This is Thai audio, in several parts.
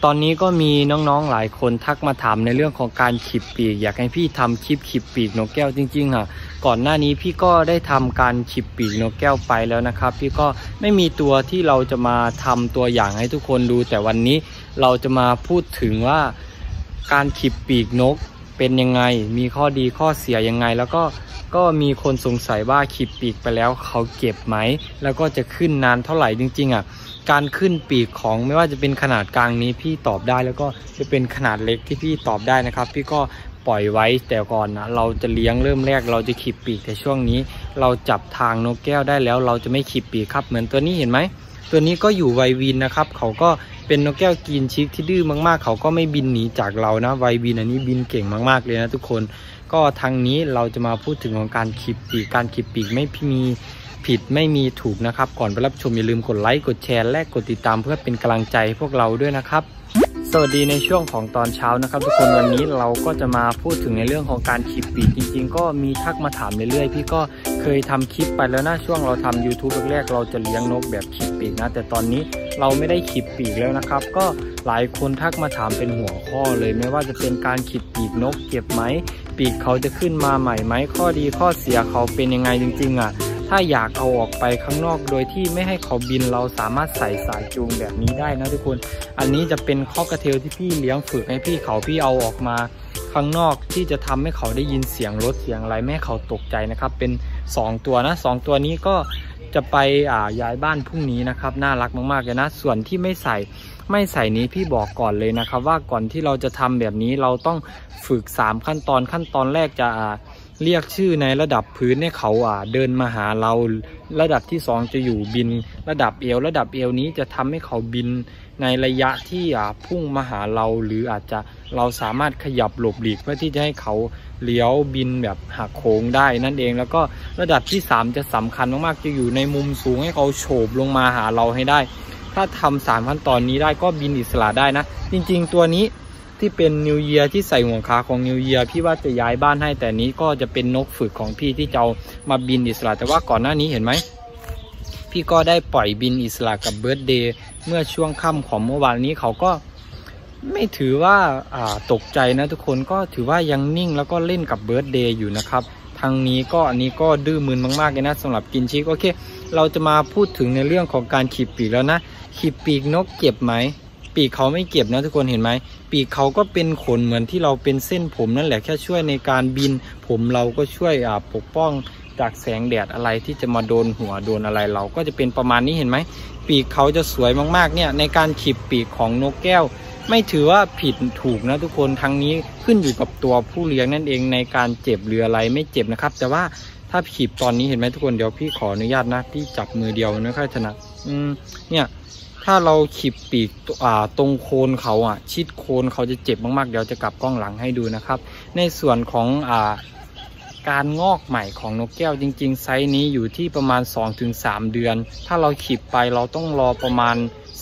ตอนนี้ก็มีน้องๆหลายคนทักมาถามในเรื่องของการขีบปีกอยากให้พี่ทำคลิปขีบปีกนกแก้วจริงๆก่อนหน้านี้พี่ก็ได้ทำการขีบปีกนกแก้วไปแล้วนะครับพี่ก็ไม่มีตัวที่เราจะมาทำตัวอย่างให้ทุกคนดูแต่วันนี้เราจะมาพูดถึงว่าการขีบปีกนกเป็นยังไงมีข้อดีข้อเสียยังไงแล้วก็มีคนสงสัยว่าขีบปีกไปแล้วเขาเก็บไหมแล้วก็จะขึ้นนานเท่าไหร่จริงๆการขึ้นปีกของไม่ว่าจะเป็นขนาดกลางนี้พี่ตอบได้แล้วก็จะเป็นขนาดเล็กที่พี่ตอบได้นะครับพี่ก็ปล่อยไว้แต่ก่อนนะเราจะเลี้ยงเริ่มแรกเราจะขีบปีกแต่ช่วงนี้เราจับทางนกแก้วได้แล้วเราจะไม่ขีบปีกครับเหมือนตัวนี้เห็นไหมตัวนี้ก็อยู่ไววินนะครับเขาก็เป็นนกแก้วกรีนชิคที่ดื้อมากๆเขาก็ไม่บินหนีจากเรานะไววินอันนี้บินเก่งมากๆเลยนะทุกคนก็ทางนี้เราจะมาพูดถึงของการขีบปีกการขีบปีกไม่มีผิดไม่มีถูกนะครับก่อนไปรับชมอย่าลืมกดไลค์กดแชร์และกดติดตามเพื่อเป็นกำลังใจพวกเราด้วยนะครับสวัสดีในช่วงของตอนเช้านะครับทุกคนวันนี้เราก็จะมาพูดถึงในเรื่องของการขีบปีกจริงๆก็มีทักมาถามเรื่อยๆพี่ก็เคยทำคลิปไปแล้วนะช่วงเราทำ YouTube แรกๆเราจะเลี้ยงนกแบบขีบปีกนะแต่ตอนนี้เราไม่ได้ขีบปีกแล้วนะครับก็หลายคนทักมาถามเป็นหัวข้อเลยไม่ว่าจะเป็นการขีบปีกนกเก็บไหมปีกเขาจะขึ้นมาใหม่ไหมข้อดีข้อเสียเขาเป็นยังไงจริงๆถ้าอยากเอาออกไปข้างนอกโดยที่ไม่ให้เขาบินเราสามารถใส่สายจูงแบบนี้ได้นะทุกคนอันนี้จะเป็นคอกระเทลที่พี่เลี้ยงฝึกให้พี่เอาออกมาข้างนอกที่จะทำให้เขาได้ยินเสียงรถเสียงอะไรไม่ให้เขาตกใจนะครับเป็น2ตัวนะ2ตัวนี้ก็จะไปย้ายบ้านพรุ่งนี้นะครับน่ารักมากๆเลยนะส่วนที่ไม่ใส่นี้พี่บอกก่อนเลยนะครับว่าก่อนที่เราจะทำแบบนี้เราต้องฝึก3ขั้นตอนแรกจะเรียกชื่อในระดับพื้นให้เขาเดินมาหาเราระดับที่2จะอยู่บินระดับเอวนี้จะทำให้เขาบินในระยะที่พุ่งมาหาเราหรืออาจจะเราสามารถขยับหลบหลีกเพื่อที่จะให้เขาเลี้ยวบินแบบหักโค้งได้นั่นเองแล้วก็ระดับที่3จะสำคัญมากๆจะอยู่ในมุมสูงให้เขาโฉบลงมาหาเราให้ได้ถ้าทำ3ขั้นตอนนี้ได้ก็บินอิสระได้นะจริงๆตัวนี้ที่เป็นนิวเยียร์ที่ใส่ห่วงขาของนิวเยียร์พี่ว่าจะย้ายบ้านให้แต่นี้ก็จะเป็นนกฝึกของพี่ที่จะเอามาบินอิสระแต่ว่าก่อนหน้านี้เห็นไหมพี่ก็ได้ปล่อยบินอิสระกับเบิร์ดเดย์เมื่อช่วงค่ำของเมื่อวานนี้เขาก็ไม่ถือว่าตกใจนะทุกคนก็ถือว่ายังนิ่งแล้วก็เล่นกับเบิร์ดเดย์อยู่นะครับทางนี้ก็อันนี้ก็ดื้อมึนมากๆเลยนะสำหรับกินชิคโอเคเราจะมาพูดถึงในเรื่องของการขีบปีกแล้วนะขีบปีกนกเก็บไหมปีกเขาไม่เก็บนะทุกคนเห็นไหมปีกเขาก็เป็นขนเหมือนที่เราเป็นเส้นผมนั่นแหละแค่ช่วยในการบินผมเราก็ช่วยปกป้องจากแสงแดดอะไรที่จะมาโดนหัวโดนอะไรเราก็จะเป็นประมาณนี้เห็นไหมปีกเขาจะสวยมากๆเนี่ยในการขีบปีกของนกแก้วไม่ถือว่าผิดถูกนะทุกคนทั้งนี้ขึ้นอยู่กับตัวผู้เลี้ยงนั่นเองในการเจ็บหรืออะไรไม่เจ็บนะครับแต่ว่าถ้าขีบตอนนี้เห็นไหมทุกคนเดี๋ยวพี่ขออนุญาตนะพี่จับมือเดียวไม่ค่อยถนัดเนี่ยถ้าเราขีบปีกตรงโคนเขาชิดโคนเขาจะเจ็บมากๆเดี๋ยวจะกลับกล้องหลังให้ดูนะครับในส่วนของการงอกใหม่ของนกแก้วจริงๆไซส์นี้อยู่ที่ประมาณ 2-3 เดือนถ้าเราขีบไปเราต้องรอประมาณ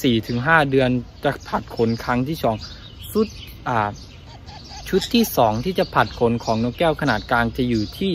4-5 เดือนจะผัดขนครั้งที่2ชุดที่2ที่จะผัดขนของนกแก้วขนาดกลางจะอยู่ที่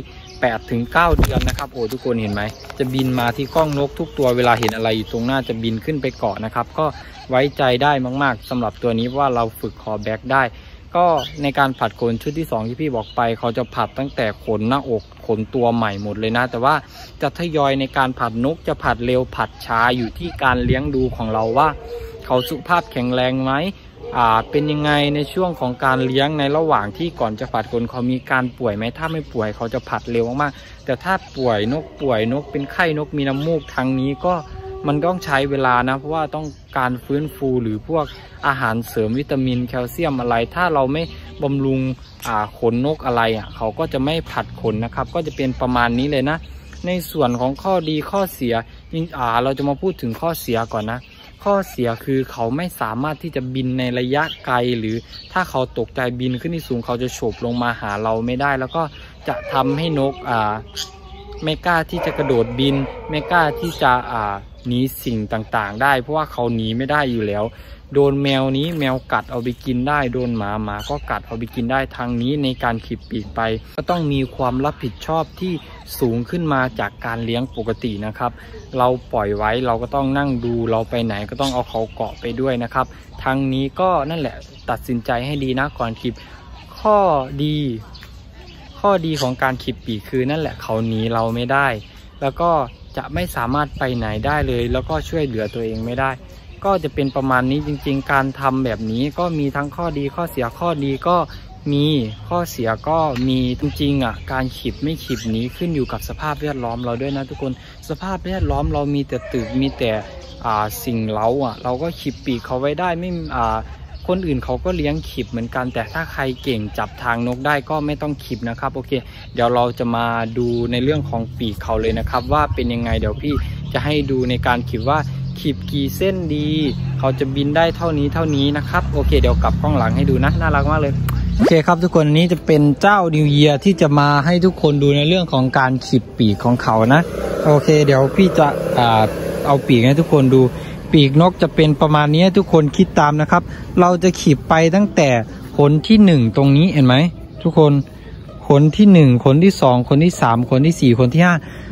8-9 เดือนนะครับโอ้ทุกคนเห็นไหมจะบินมาที่กล้องนกทุกตัวเวลาเห็นอะไรอยู่ตรงหน้าจะบินขึ้นไปเกาะนะครับก็ไว้ใจได้มากๆสำหรับตัวนี้ว่าเราฝึกคอแบ็กได้ก็ในการผัดขนชุดที่2ที่พี่บอกไปเขาจะผัดตั้งแต่ขนหน้าอกขนตัวใหม่หมดเลยนะแต่ว่าจะทยอยในการผัดนกจะผัดเร็วผัดช้าอยู่ที่การเลี้ยงดูของเราว่าเขาสุขภาพแข็งแรงไหมเป็นยังไงในช่วงของการเลี้ยงในระหว่างที่ก่อนจะผัดขนเขามีการป่วยไหมถ้าไม่ป่วยเขาจะผัดเร็วมากๆแต่ถ้าป่วยนกเป็นไข้นกมีน้ำมูกทางนี้ก็มันต้องใช้เวลานะเพราะว่าต้องการฟื้นฟูหรือพวกอาหารเสริมวิตามินแคลเซียมอะไรถ้าเราไม่บำรุงขนนกอะไรเขาก็จะไม่ผัดขนนะครับก็จะเป็นประมาณนี้เลยนะในส่วนของข้อดีข้อเสียเราจะมาพูดถึงข้อเสียก่อนนะข้อเสียคือเขาไม่สามารถที่จะบินในระยะไกลหรือถ้าเขาตกใจบินขึ้นที่สูงเขาจะโฉบลงมาหาเราไม่ได้แล้วก็จะทำให้นกไม่กล้าที่จะกระโดดบินไม่กล้าที่จะหนีสิ่งต่างๆได้เพราะว่าเขาหนีไม่ได้อยู่แล้วโดนแมวกัดเอาไปกินได้โดนหมาก็กัดเอาไปกินได้ทางนี้ในการขีบปีกไปก็ต้องมีความรับผิดชอบที่สูงขึ้นมาจากการเลี้ยงปกตินะครับเราปล่อยไว้เราก็ต้องนั่งดูเราไปไหนก็ต้องเอาเขาเกาะไปด้วยนะครับทางนี้ก็นั่นแหละตัดสินใจให้ดีนะก่อนขีบข้อดีของการขีบปีกคือนั่นแหละเขาหนีเราไม่ได้แล้วก็จะไม่สามารถไปไหนได้เลยแล้วก็ช่วยเหลือตัวเองไม่ได้ก็จะเป็นประมาณนี้จริงๆการทำแบบนี้ก็มีทั้งข้อดีข้อเสียข้อดีก็มีข้อเสียก็มีจริงๆการขีบไม่ขีบนี้ขึ้นอยู่กับสภาพแวดล้อมเราด้วยนะทุกคนสภาพแวดล้อมเรามีแต่ตึกมีแต่สิ่งเร้าเราก็ขีบปีกเขาไว้ได้ไม่คนอื่นเขาก็เลี้ยงขีบเหมือนกันแต่ถ้าใครเก่งจับทางนกได้ก็ไม่ต้องขีบนะครับโอเคเดี๋ยวเราจะมาดูในเรื่องของปีกเขาเลยนะครับว่าเป็นยังไงเดี๋ยวพี่จะให้ดูในการขีบว่าขีบกี่เส้นดีเขาจะบินได้เท่านี้นะครับโอเคเดี๋ยวกลับกล้องหลังให้ดูนะน่ารักมากเลยโอเคครับทุกคนนี้จะเป็นเจ้านิวเยียร์ที่จะมาให้ทุกคนดูในเรื่องของการขีบปีกของเขานะโอเคเดี๋ยวพี่จะเอาปีกให้ทุกคนดูปีกนกจะเป็นประมาณนี้ทุกคนคิดตามนะครับเราจะขีบไปตั้งแต่ขนที่1ตรงนี้เห็นไหมทุกคนขนที่1ขนที่2ขนที่3ขนที่4ขนที่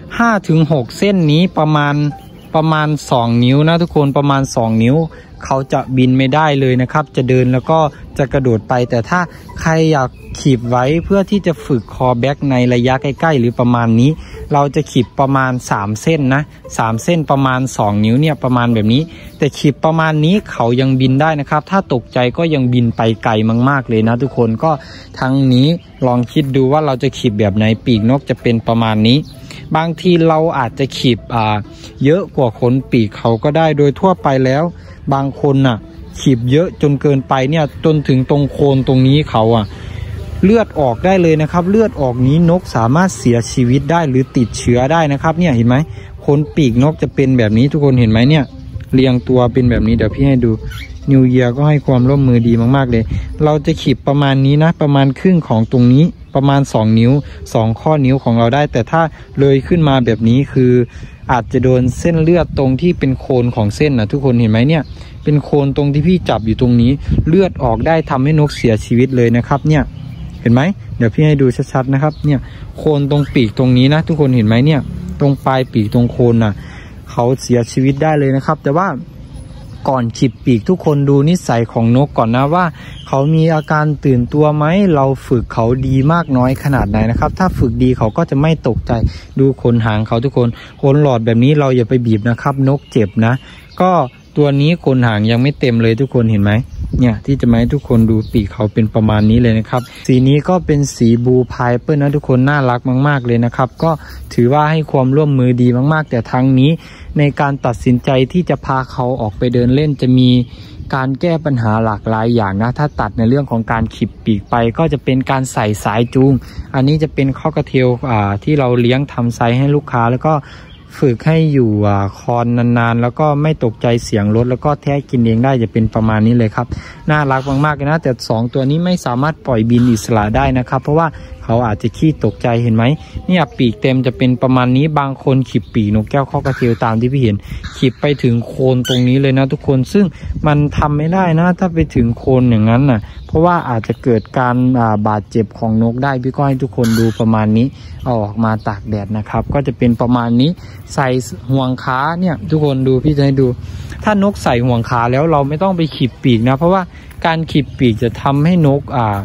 5ถึง6เส้นนี้ประมาณ2นิ้วนะทุกคนประมาณ2นิ้วเขาจะบินไม่ได้เลยนะครับจะเดินแล้วก็จะกระโดดไปแต่ถ้าใครอยากขีบไว้เพื่อที่จะฝึกคอแบ็กในระยะใกล้ๆหรือประมาณนี้เราจะขีบประมาณ3เส้นนะ3เส้นประมาณ2นิ้วเนี่ยประมาณแบบนี้แต่ขีบประมาณนี้เขายังบินได้นะครับถ้าตกใจก็ยังบินไปไกลมากๆเลยนะทุกคนก็ทั้งนี้ลองคิดดูว่าเราจะขีบแบบไหนปีกนกจะเป็นประมาณนี้บางทีเราอาจจะขีบเยอะกว่าขนปีกเขาก็ได้โดยทั่วไปแล้วบางคนขีบเยอะจนเกินไปเนี่ยจนถึงตรงโคนตรงนี้เขาเลือดออกได้เลยนะครับเลือดออกนี้นกสามารถเสียชีวิตได้หรือติดเชื้อได้นะครับเนี่ยเห็นไหมขนปีกนกจะเป็นแบบนี้ทุกคนเห็นไหมเนี่ยเรียงตัวเป็นแบบนี้เดี๋ยวพี่ให้ดูนิวเยียร์ก็ให้ความร่วมมือดีมากๆเลยเราจะขีบประมาณนี้นะประมาณครึ่งของตรงนี้ประมาณ2นิ้ว2ข้อนิ้วของเราได้แต่ถ้าเลยขึ้นมาแบบนี้คืออาจจะโดนเส้นเลือดตรงที่เป็นโคนของเส้นทุกคนเห็นไหมเนี่ยเป็นโคนตรงที่พี่จับอยู่ตรงนี้เลือดออกได้ทำให้นกเสียชีวิตเลยนะครับเนี่ยเห็นไหมเดี๋ยวพี่ให้ดูชัดๆนะครับเนี่ยโคนตรงปีกตรงนี้นะทุกคนเห็นไหมเนี่ยตรงปลายปีกตรงโคนเขาเสียชีวิตได้เลยนะครับแต่ว่าก่อนขีบปีกทุกคนดูนิสัยของนกก่อนนะว่าเขามีอาการตื่นตัวไหมเราฝึกเขาดีมากน้อยขนาดไหนนะครับถ้าฝึกดีเขาก็จะไม่ตกใจดูขนหางเขาทุกคนขนหลอดแบบนี้เราอย่าไปบีบนะครับนกเจ็บนะก็ตัวนี้ขนหางยังไม่เต็มเลยทุกคนเห็นไหมเนี่ยที่จะมาให้ทุกคนดูปีกเขาเป็นประมาณนี้เลยนะครับสีนี้ก็เป็นสีบูพายเปิ้ลนะทุกคนน่ารักมากๆเลยนะครับก็ถือว่าให้ความร่วมมือดีมากๆแต่ทั้งนี้ในการตัดสินใจที่จะพาเขาออกไปเดินเล่นจะมีการแก้ปัญหาหลากหลายอย่างนะถ้าตัดในเรื่องของการขีบปีกไปก็จะเป็นการใส่สายจูงอันนี้จะเป็นข้อกระเทียวที่เราเลี้ยงทำไซส์ให้ลูกค้าแล้วก็ฝึกให้อยู่คอนนานๆแล้วก็ไม่ตกใจเสียงรถแล้วก็แท้กินเองได้จะเป็นประมาณนี้เลยครับน่ารักมากๆเลยนะแต่2ตัวนี้ไม่สามารถปล่อยบินอิสระได้นะครับเพราะว่าเขาอาจจะขี้ตกใจเห็นไหมเนี่ยปีกเต็มจะเป็นประมาณนี้บางคนขีบปีกนกแก้วข้อกระเทียวตามที่พี่เห็นขีบไปถึงโคนตรงนี้เลยนะทุกคนซึ่งมันทำไม่ได้นะถ้าไปถึงโคนอย่างนั้นเพราะว่าอาจจะเกิดการบาดเจ็บของนกได้พี่ก็ให้ทุกคนดูประมาณนี้เอาออกมาตากแดดนะครับก็จะเป็นประมาณนี้ใส่ห่วงขาเนี่ยทุกคนดูพี่จะให้ดูถ้านกใส่ห่วงขาแล้วเราไม่ต้องไปขีบปีกนะเพราะว่าการขีบปีกจะทำให้นก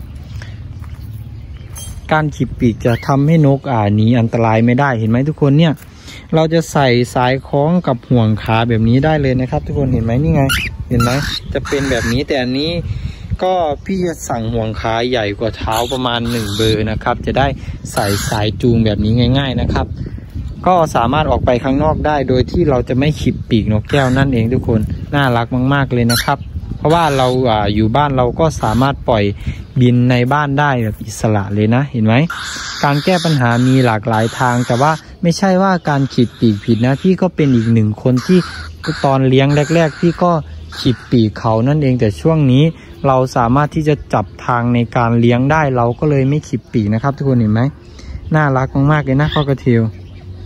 การขีบปีกจะทำให้นกหนีอันตรายไม่ได้เห็นไหมทุกคนเนี่ยเราจะใส่สายคล้องกับห่วงขาแบบนี้ได้เลยนะครับทุกคนเห็นไหมนี่ไงเห็นไหมจะเป็นแบบนี้แต่อันนี้ก็พี่จะสั่งห่วงขาใหญ่กว่าเท้าประมาณ1เบอร์นะครับจะได้ใส่สายจูงแบบนี้ง่ายๆนะครับก็สามารถออกไปข้างนอกได้โดยที่เราจะไม่ขีบปีกนกแก้วนั่นเองทุกคนน่ารักมากๆเลยนะครับเพราะว่าเราอยู่บ้านเราก็สามารถปล่อยบินในบ้านได้แบบอิสระเลยนะเห็นไหมการแก้ปัญหามีหลากหลายทางแต่ว่าไม่ใช่ว่าการขีดปีกผิดนะพี่ก็เป็นอีกหนึ่งคนที่ตอนเลี้ยงแรกๆพี่ก็ขีดปีกเขานั่นเองแต่ช่วงนี้เราสามารถที่จะจับทางในการเลี้ยงได้เราก็เลยไม่ขีดปีกนะครับทุกคนเห็นไหมน่ารักมากๆเลยนะข้อกระเทียว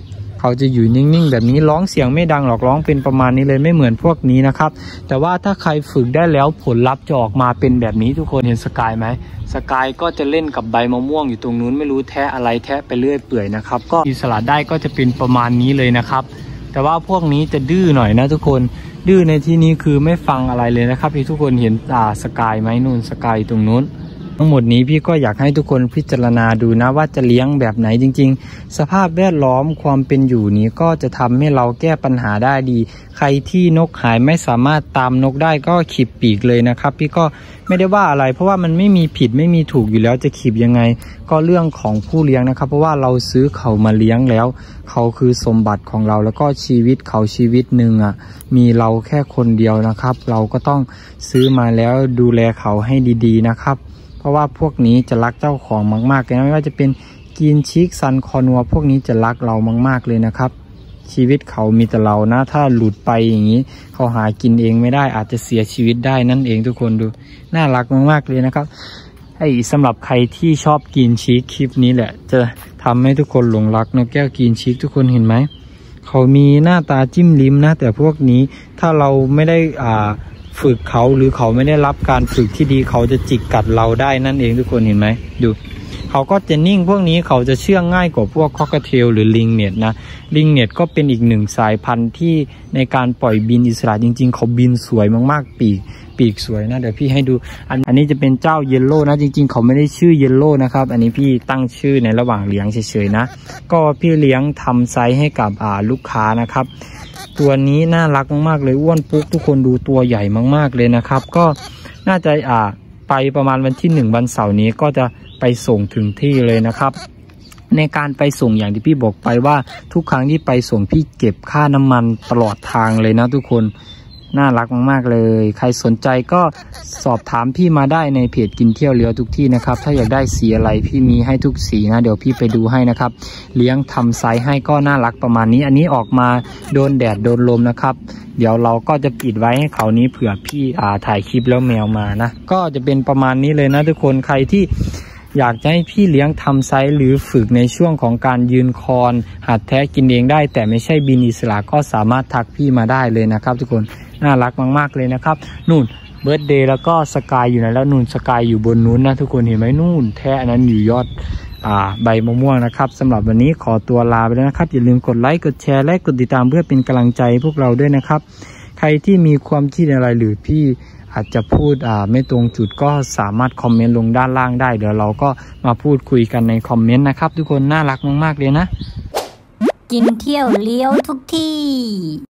เขาจะอยู่นิ่งๆแบบนี้ร้องเสียงไม่ดังหรอกร้องเป็นประมาณนี้เลยไม่เหมือนพวกนี้นะครับแต่ว่าถ้าใครฝึกได้แล้วผลลัพธ์จะออกมาเป็นแบบนี้ทุกคนเห็นสกายไหมสกายก็จะเล่นกับใบมะม่วงอยู่ตรงนู้นไม่รู้แทะอะไรแทะไปเรื่อยเปื่อยนะครับก็อิสระได้ก็จะเป็นประมาณนี้เลยนะครับแต่ว่าพวกนี้จะดื้อหน่อยนะทุกคนดื้อในที่นี้คือไม่ฟังอะไรเลยนะครับที่ทุกคนเห็นสกายไหมนู่นสกายตรงนู้นทั้งหมดนี้พี่ก็อยากให้ทุกคนพิจารณาดูนะว่าจะเลี้ยงแบบไหนจริงๆสภาพแวดล้อมความเป็นอยู่นี้ก็จะทำให้เราแก้ปัญหาได้ดีใครที่นกหายไม่สามารถตามนกได้ก็ขีบปีกเลยนะครับพี่ก็ไม่ได้ว่าอะไรเพราะว่ามันไม่มีผิดไม่มีถูกอยู่แล้วจะขีบยังไงก็เรื่องของผู้เลี้ยงนะครับเพราะว่าเราซื้อเขามาเลี้ยงแล้วเขาคือสมบัติของเราแล้วก็ชีวิตเขาชีวิตหนึ่งมีเราแค่คนเดียวนะครับเราก็ต้องซื้อมาแล้วดูแลเขาให้ดีๆนะครับเพราะว่าพวกนี้จะรักเจ้าของมากๆเลยนะไม่ว่าจะเป็นกินชิกซันคอนัวพวกนี้จะรักเรามากๆเลยนะครับชีวิตเขามีแต่เรานะถ้าหลุดไปอย่างนี้เขาหากินเองไม่ได้อาจจะเสียชีวิตได้นั่นเองทุกคนดูน่ารักมากๆเลยนะครับสำหรับใครที่ชอบกินชิกคลิปนี้แหละจะทำให้ทุกคนหลงรักนกแก้วกินชิกทุกคนเห็นไหมเขามีหน้าตาจิ้มลิ้มนะแต่พวกนี้ถ้าเราไม่ได้ฝึกเขาหรือเขาไม่ได้รับการฝึกที่ดีเขาจะจิกกัดเราได้นั่นเองทุกคนเห็นไหมดูเขาก็จะนิ่งพวกนี้เขาจะเชื่องง่ายกว่าพวกคอกเทลหรือลิงเน็ตนะลิงเน็ตก็เป็นอีกหนึ่งสายพันธุ์ที่ในการปล่อยบินอิสระจริงๆเขาบินสวยมากๆปีกสวยนะเดี๋ยวพี่ให้ดูอันนี้จะเป็นเจ้าเยลโล่นะจริงๆเขาไม่ได้ชื่อเยลโล่นะครับอันนี้พี่ตั้งชื่อในระหว่างเลี้ยงเฉยๆนะก็พี่เลี้ยงทำไซส์ให้กับลูกค้านะครับตัวนี้น่ารักมากๆเลยอ้วนปุ๊กทุกคนดูตัวใหญ่มากๆเลยนะครับก็น่าจะไปประมาณวันที่1วันเสาร์นี้ก็จะไปส่งถึงที่เลยนะครับในการไปส่งอย่างที่พี่บอกไปว่าทุกครั้งที่ไปส่งพี่เก็บค่าน้ำมันตลอดทางเลยนะทุกคนน่ารักมากๆเลยใครสนใจก็สอบถามพี่มาได้ในเพจกินเที่ยวเลี้ยวทุกที่นะครับถ้าอยากได้สีอะไรพี่มีให้ทุกสีนะเดี๋ยวพี่ไปดูให้นะครับเลี้ยงทำไซส์ให้ก็น่ารักประมาณนี้อันนี้ออกมาโดนแดดโดนลมนะครับเดี๋ยวเราก็จะปิดไว้ให้เขานี้เผื่อพี่ถ่ายคลิปแล้วแมวมานะก็จะเป็นประมาณนี้เลยนะทุกคนใครที่อยากจะให้พี่เลี้ยงทำไซส์หรือฝึกในช่วงของการยืนคอนหัดแทะกินเองได้แต่ไม่ใช่บินอิสระก็สามารถทักพี่มาได้เลยนะครับทุกคนน่ารักมากๆเลยนะครับนู่นเบิร์ธเดย์แล้วก็สกายอยู่ไหนแล้วนู่นสกายอยู่บนนู้นนะทุกคนเห็นไหมนู่นแทะนั้นอยู่ยอดใบมะม่วงนะครับสำหรับวันนี้ขอตัวลาไปแล้วนะครับอย่าลืมกดไลค์กดแชร์และกดติดตามเพื่อเป็นกำลังใจพวกเราด้วยนะครับใครที่มีความคิดอะไรหรือพี่อาจจะพูดไม่ตรงจุดก็สามารถคอมเมนต์ลงด้านล่างได้เดี๋ยวเราก็มาพูดคุยกันในคอมเมนต์นะครับทุกคนน่ารักมากๆเลยนะกินเที่ยวเลี้ยวทุกที่